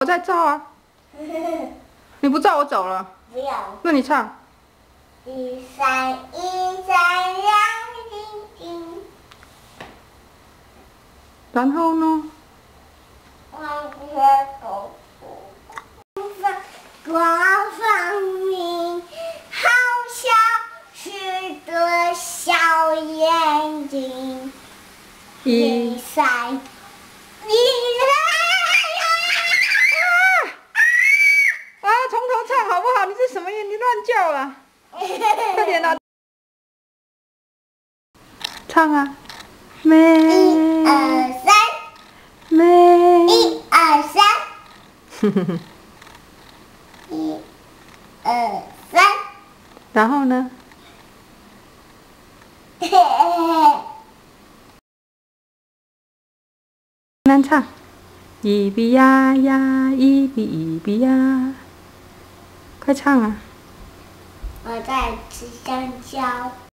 我在照啊。你不照我走了。 不要。 那你唱。 一闪一闪亮晶晶。 然后呢？ 光放明，好像是个小眼睛，一闪一闪。 从头唱好不好？你是什么音？你乱叫啊！快点啊！唱啊！妹。 1、2、3。 妹。 1、2、3。1、2、3。 然后呢？难唱。一比呀呀，一比一比呀，快唱啊！ 我在吃香蕉。